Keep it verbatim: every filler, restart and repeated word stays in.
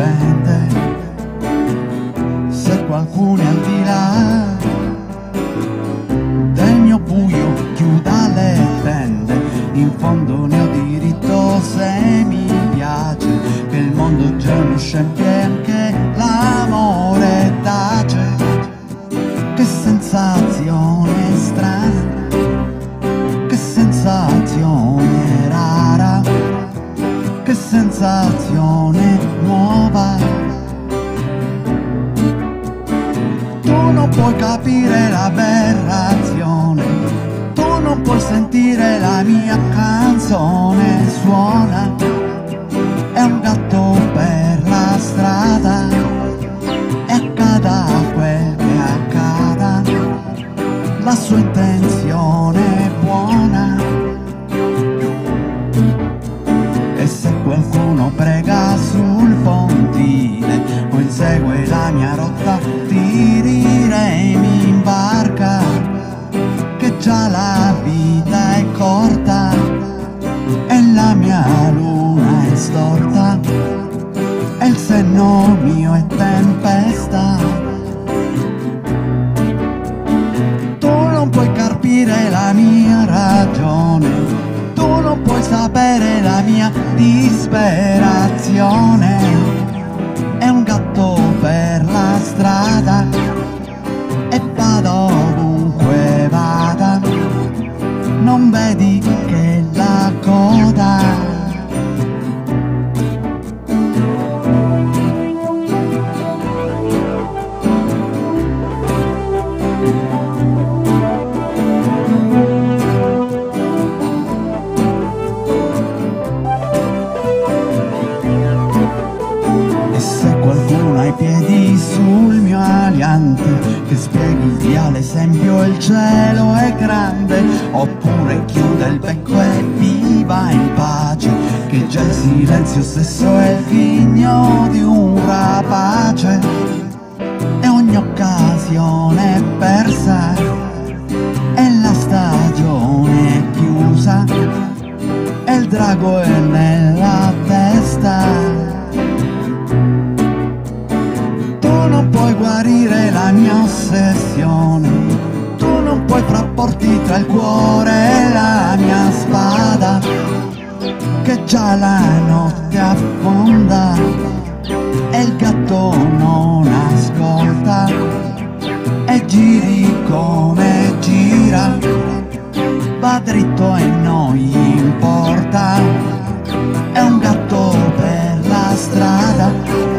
dipende se qualcuno è al di là del mio buio chiuda le tende. In fondo ne ho diritto se mi piace, che il mondo già non scempie, anche l'amore tace. Che sensazione strana, che sensazione rara, che sensazione nuova. Tu non puoi capire l'aberrazione, tu non puoi sentire la mia canzone. Suona, è un gatto per la strada, e accada quel che accada, la sua intenzione è buona. E se qualcuno prega sul pontile o insegue la mia rotta, ti direi in barca che già la vita è corta e la mia luna è storta e il senno mio è tempesta. Tu non puoi carpire la mia ragione, tu non puoi sapere la mia disperazione. È un gatto per la strada e vado ovunque vada, non vedi che la coda. I piedi sul mio aliante, che spieghi via l'esempio, il cielo è grande, oppure chiude il becco e viva in pace, che già il silenzio stesso è il ghigno di un rapace. E ogni occasione è persa e la stagione è chiusa e il drago è nella testa. Non puoi guarire la mia ossessione, tu non puoi frapporti tra il cuore e la mia spada, che già la notte affonda e il gatto non ascolta e giri come gira, va dritto e non gli importa. È un gatto per la strada